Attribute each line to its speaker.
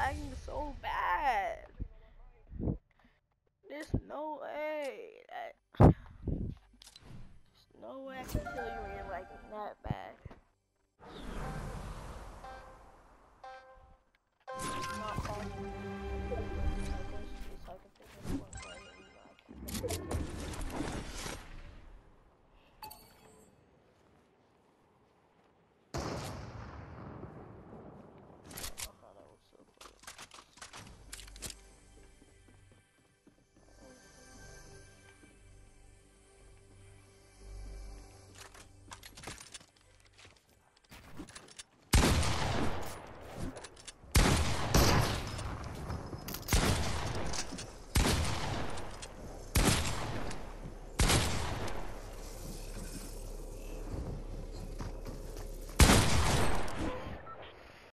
Speaker 1: lagging so bad. There's no way. There's no way I can kill you when you're lagging that bad.